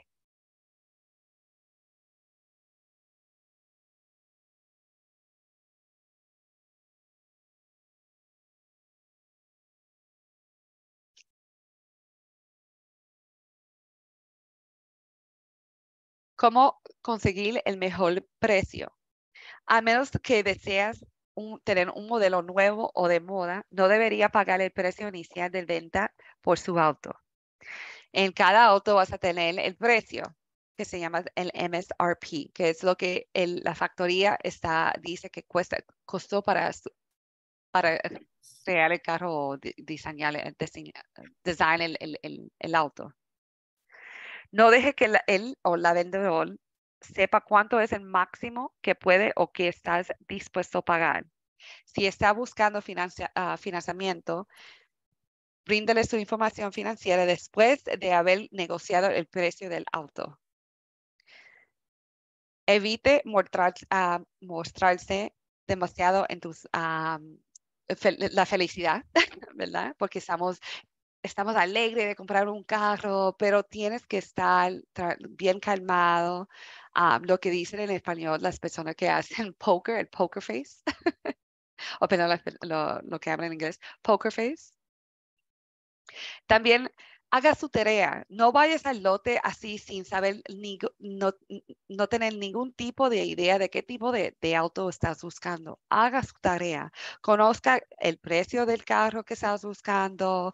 ¿Cómo conseguir el mejor precio? A menos que deseas tener un modelo nuevo o de moda, no debería pagar el precio inicial de venta por su auto. En cada auto vas a tener el precio que se llama el MSRP, que es lo que la factoría dice que costó para crear el carro o diseñar design el auto. No deje que él o la vendedor sepa cuánto es el máximo que puede o que estás dispuesto a pagar. Si está buscando financiamiento, bríndale su información financiera después de haber negociado el precio del auto. Evite mostrarse demasiado en la felicidad, ¿verdad? Porque estamos alegres de comprar un carro, pero tienes que estar bien calmado. Lo que dicen en español las personas que hacen poker, el poker face, o perdón, lo que hablan en inglés, poker face. También haga su tarea. No vayas al lote así sin saber, no tener ningún tipo de idea de qué tipo de auto estás buscando. Haga su tarea. Conozca el precio del carro que estás buscando.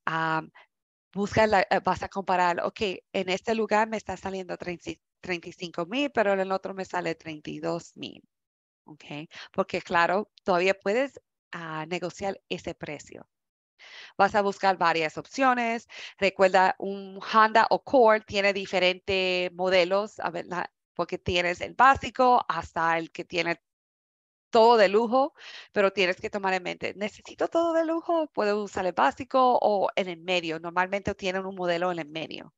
Vas a comparar, ok, en este lugar me está saliendo 35,000, pero en el otro me sale 32,000. Ok, porque claro, todavía puedes negociar ese precio. Vas a buscar varias opciones. Recuerda, un Honda Accord tiene diferentes modelos, a ver, porque tienes el básico hasta el que tiene todo de lujo, pero tienes que tomar en mente, ¿necesito todo de lujo? ¿Puedo usar el básico o en el medio? Normalmente tienen un modelo en el medio.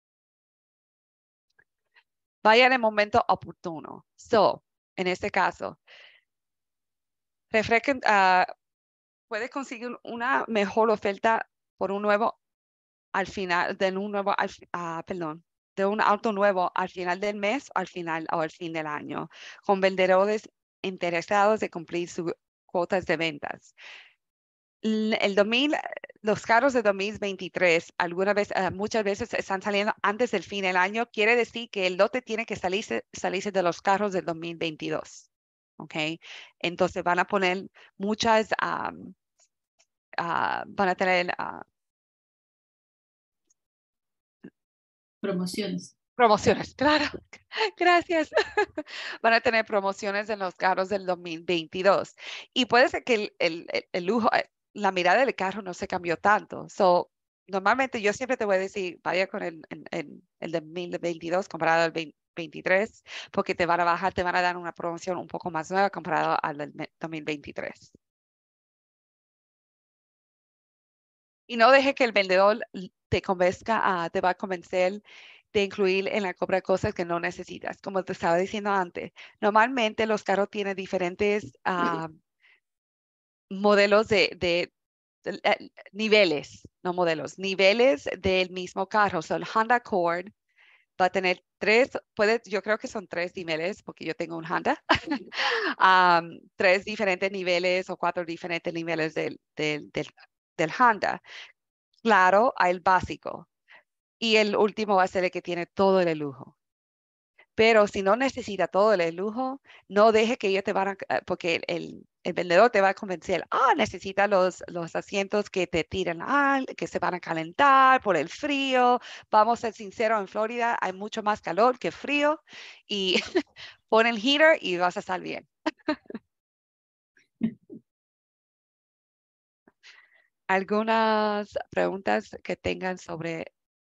Vaya en el momento oportuno. En este caso, refresquen, puedes conseguir una mejor oferta por un nuevo al final, perdón, de un auto nuevo al final del mes, al final o al fin del año, con vendedores interesados de cumplir sus cuotas de ventas. Los carros de 2023, muchas veces están saliendo antes del fin del año. Quiere decir que el lote tiene que salirse de los carros del 2022. ¿Ok? Entonces van a poner muchas, van a tener Promociones. promociones, claro. Gracias. Van a tener promociones en los carros del 2022. Y puede ser que el lujo, la mirada del carro no se cambió tanto. Normalmente yo siempre te voy a decir, vaya con el 2022 comparado al 2023, porque te van a bajar, te van a dar una promoción un poco más nueva comparado al del 2023. Y no deje que el vendedor te va a convencer de incluir en la compra cosas que no necesitas. Como te estaba diciendo antes, normalmente los carros tienen diferentes modelos niveles, no modelos, niveles del mismo carro. El Honda Accord va a tener yo creo que son 3 niveles, porque yo tengo un Honda. 3 diferentes niveles o 4 diferentes niveles del Honda. Claro, hay el básico. Y el último va a ser el que tiene todo el lujo. Pero si no necesita todo el lujo, no deje que ellos porque el vendedor te va a convencer, necesita los asientos que te tiran, que se van a calentar por el frío. Vamos a ser sinceros, en Florida hay mucho más calor que frío y pon el heater y vas a estar bien. ¿Algunas preguntas que tengan sobre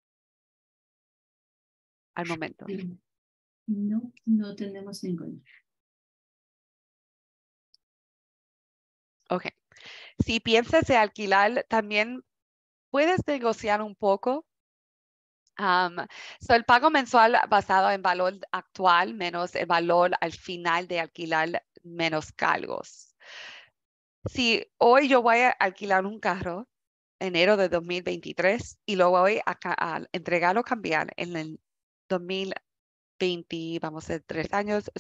al momento? No, no tenemos ninguna. Ok. Si piensas de alquilar, también puedes negociar un poco. El pago mensual basado en valor actual menos el valor al final de alquilar menos cargos. Si hoy yo voy a alquilar un carro enero de 2023 y lo voy a entregar o cambiar en el 2020, vamos a ser 3 años,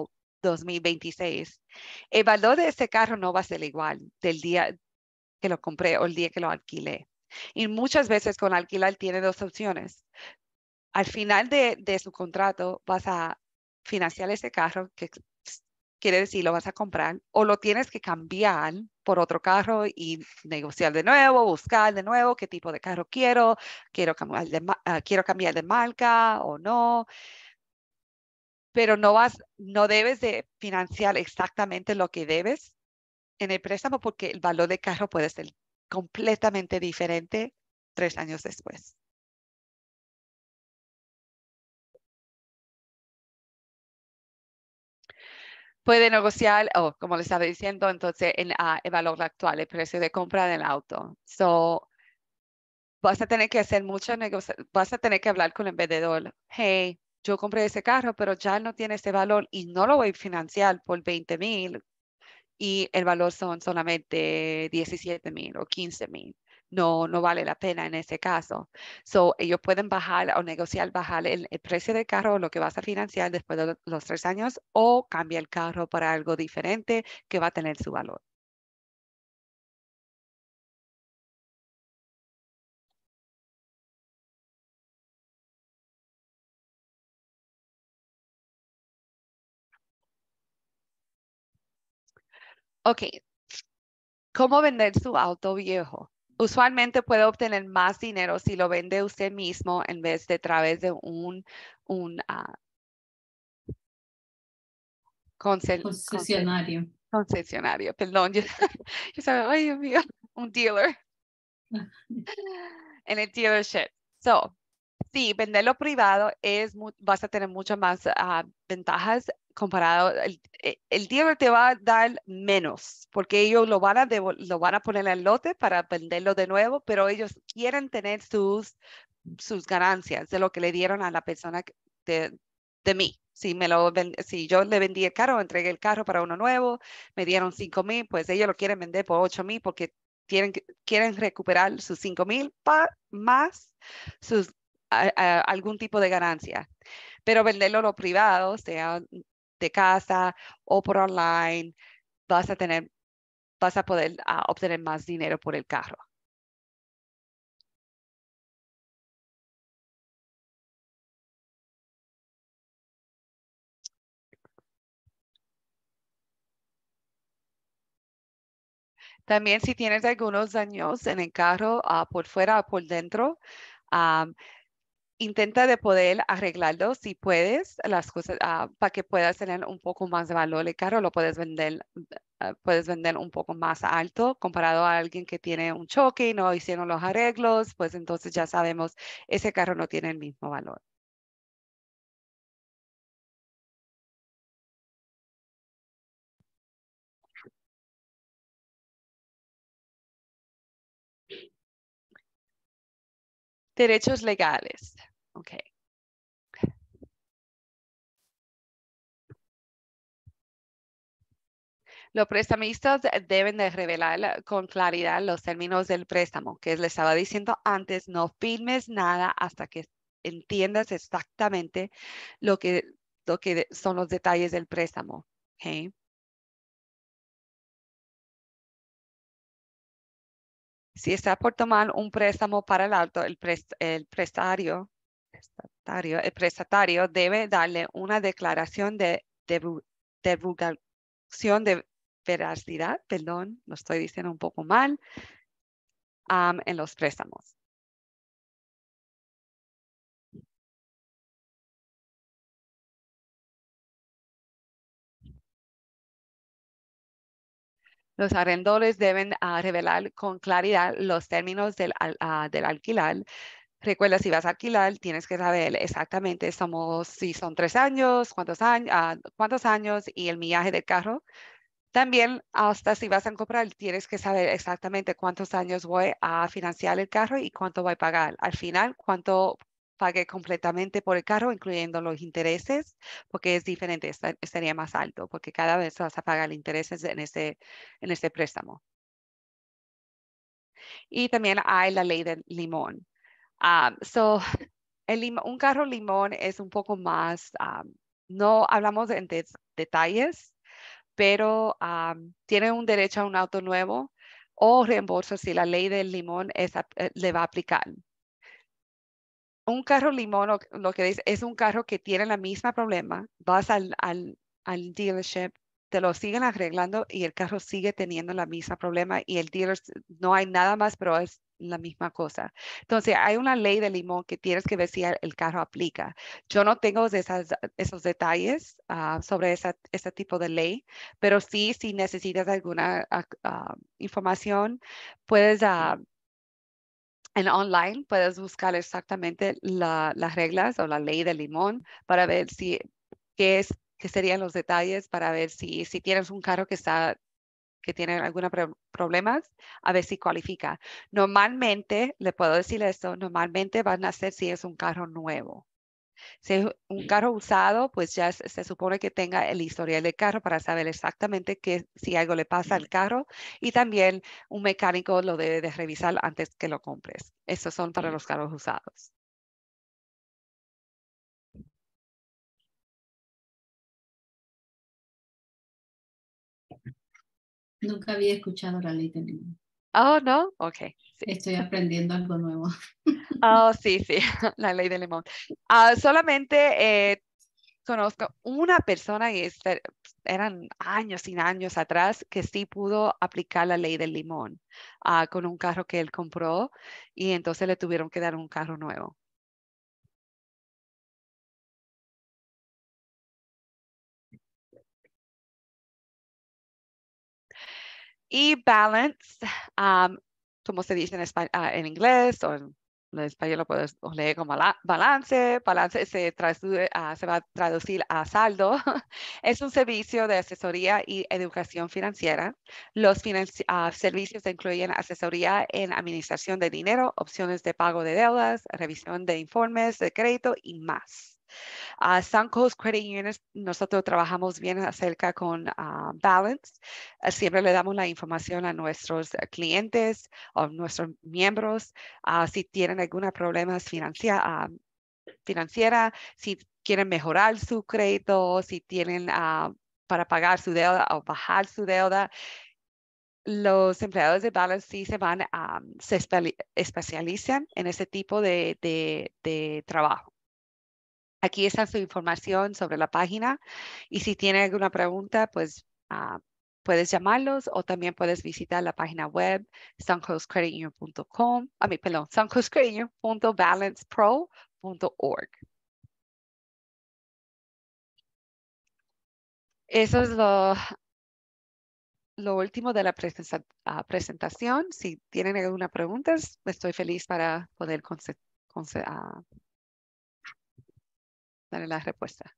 2026, el valor de ese carro no va a ser igual del día que lo compré o el día que lo alquilé. Y muchas veces con alquilar tiene dos opciones. Al final de su contrato vas a financiar ese carro, que quiere decir lo vas a comprar, o lo tienes que cambiar por otro carro y negociar de nuevo, buscar de nuevo qué tipo de carro quiero cambiar de marca o no, pero no debes de financiar exactamente lo que debes en el préstamo porque el valor del carro puede ser completamente diferente 3 años después. puede negociar, o como le estaba diciendo, entonces el valor actual, el precio de compra del auto. So, vas a tener que hacer mucha negociación, vas a tener que hablar con el vendedor. Hey, yo compré ese carro, pero ya no tiene ese valor y no lo voy a financiar por 20,000 y el valor son solamente 17,000 o 15,000. No, no vale la pena en ese caso. So, ellos pueden bajar o negociar, bajar el precio del carro, lo que vas a financiar después de los 3 años, o cambia el carro para algo diferente que va a tener su valor. Ok, ¿cómo vender su auto viejo? Usualmente puede obtener más dinero si lo vende usted mismo en vez de a través de un Concesionario. concesionario. Perdón, yo sabía, ay Dios mío, un dealer en el dealership. So, sí, venderlo privado vas a tener muchas más ventajas comparado. El dealer te va a dar menos porque ellos lo van a poner en el lote para venderlo de nuevo, pero ellos quieren tener sus ganancias de lo que le dieron a la persona de mí. Si yo le vendí el carro, entregué el carro para uno nuevo, me dieron 5,000, pues ellos lo quieren vender por 8,000 porque quieren recuperar sus 5,000 más algún tipo de ganancia. Pero venderlo lo privado, sea de casa o por online, vas a tener, vas a poder obtener más dinero por el carro. También si tienes algunos daños en el carro, por fuera o por dentro, ah, intenta de poder arreglarlo si puedes, las cosas, para que puedas tener un poco más de valor. El carro lo puedes vender un poco más alto comparado a alguien que tiene un choque y no hicieron los arreglos, pues entonces ya sabemos, ese carro no tiene el mismo valor. Derechos legales. Ok. Los prestamistas deben de revelar con claridad los términos del préstamo, que les estaba diciendo antes, no firmes nada hasta que entiendas exactamente lo que, lo que son los detalles del préstamo. ¿Ok? Si está por tomar un préstamo para el auto, el prestatario debe darle una declaración de divulgación de veracidad, perdón, lo estoy diciendo un poco mal, en los préstamos. Los arrendadores deben revelar con claridad los términos del alquiler. Recuerda, si vas a alquilar, tienes que saber exactamente si son 3 años, cuántos años y el millaje del carro. También, hasta si vas a comprar, tienes que saber exactamente cuántos años voy a financiar el carro y cuánto voy a pagar. Al final, cuánto pagué completamente por el carro, incluyendo los intereses, porque es diferente, sería más alto, porque cada vez vas a pagar intereses en ese préstamo. Y también hay la ley del limón. So, un carro limón es un poco más, no hablamos en detalles, pero tiene un derecho a un auto nuevo o reembolso si la ley del limón le va a aplicar. Un carro limón, lo que dice, es un carro que tiene la misma problema. Vas al dealership, te lo siguen arreglando y el carro sigue teniendo la misma problema y el dealer no hay nada más, pero es la misma cosa. Entonces, hay una ley de limón que tienes que ver si el carro aplica. Yo no tengo esos detalles sobre ese tipo de ley, pero sí, si necesitas alguna información, puedes en online puedes buscar exactamente las reglas o la ley del limón para ver qué es que serían los detalles para ver si tienes un carro que tiene algunos problemas, a ver si cualifica. Normalmente, le puedo decir esto, normalmente van a ser si es un carro nuevo. Si es un carro usado, pues ya se supone que tenga el historial del carro para saber exactamente si algo le pasa al carro, y también un mecánico lo debe de revisar antes que lo compres. Estos son para los carros usados. Nunca había escuchado la ley del limón. Oh, no, ok. Sí. Estoy aprendiendo algo nuevo. Oh, sí, sí, la ley del limón. Solamente conozco una persona y eran años y años atrás que sí pudo aplicar la ley del limón con un carro que él compró, y entonces le tuvieron que dar un carro nuevo. Y balance, como se dice en inglés o en español lo puedes leer como balance. Balance se va a traducir a saldo. Es un servicio de asesoría y educación financiera. Los servicios incluyen asesoría en administración de dinero, opciones de pago de deudas, revisión de informes de crédito y más. Suncoast Credit Union, nosotros trabajamos bien acerca con Balance. Siempre le damos la información a nuestros clientes o nuestros miembros si tienen algún problema financiera, si quieren mejorar su crédito, si tienen para pagar su deuda o bajar su deuda. Los empleados de Balance sí se especializan en ese tipo de trabajo. Aquí está su información sobre la página, y si tiene alguna pregunta, pues puedes llamarlos o también puedes visitar la página web suncoastcreditunion.com, perdón, suncoastcreditunion.balancepro.org. Eso es lo último de la presentación. Si tienen alguna pregunta, estoy feliz para poder darle la respuesta.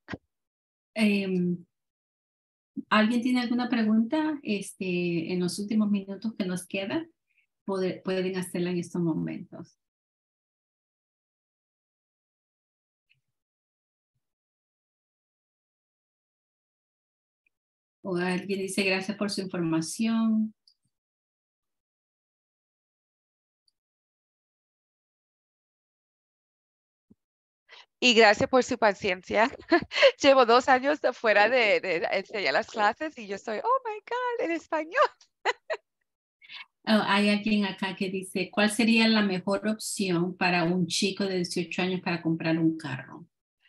¿Alguien tiene alguna pregunta en los últimos minutos que nos quedan? Pueden hacerla en estos momentos. O alguien dice gracias por su información. Y gracias por su paciencia. Llevo 2 años fuera de enseñar las clases y yo estoy, oh my God, en español. Hay alguien acá que dice, ¿cuál sería la mejor opción para un chico de 18 años para comprar un carro?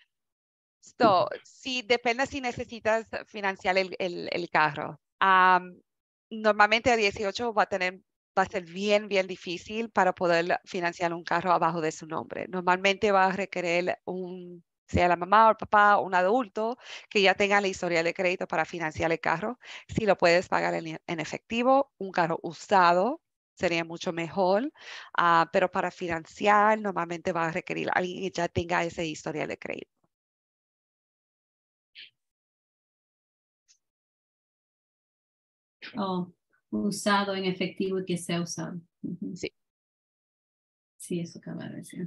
Sí, depende si necesitas financiar el carro. Normalmente a 18 va a ser bien, bien difícil para poder financiar un carro abajo de su nombre. Normalmente va a requerir sea la mamá o el papá, un adulto que ya tenga la historia de crédito para financiar el carro. Si lo puedes pagar en efectivo, un carro usado sería mucho mejor, pero para financiar normalmente va a requerir alguien que ya tenga esa historia de crédito. Oh, usado en efectivo y que sea usado. Sí. Sí, eso acaba de decir.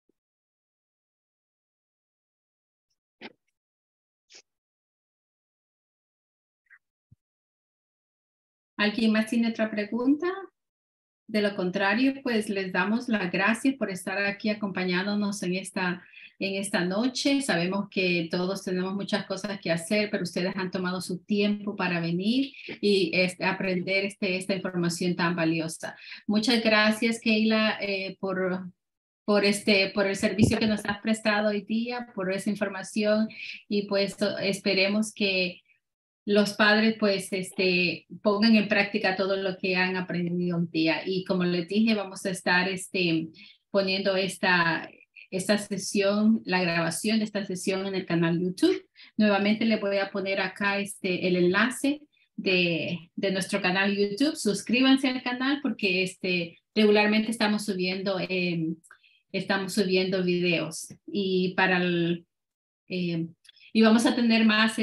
¿Alguien más tiene otra pregunta? De lo contrario, pues les damos las gracias por estar aquí acompañándonos en esta noche. Sabemos que todos tenemos muchas cosas que hacer, pero ustedes han tomado su tiempo para venir y aprender esta información tan valiosa. Muchas gracias, Keila, por el servicio que nos has prestado hoy día, por esa información, y pues esperemos que los padres pues pongan en práctica todo lo que han aprendido un día. Y como les dije, vamos a estar poniendo esta sesión, la grabación de esta sesión en el canal YouTube. Nuevamente le voy a poner acá el enlace de nuestro canal YouTube. Suscríbanse al canal porque regularmente estamos subiendo videos. Y para Y vamos a tener más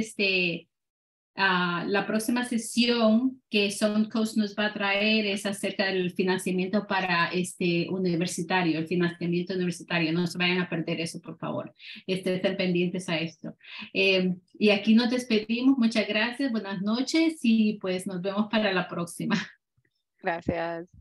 la próxima sesión que Suncoast nos va a traer es acerca del financiamiento para universitario, el financiamiento universitario. No se vayan a perder eso, por favor. Estén pendientes a esto. Y aquí nos despedimos. Muchas gracias, buenas noches y pues nos vemos para la próxima. Gracias.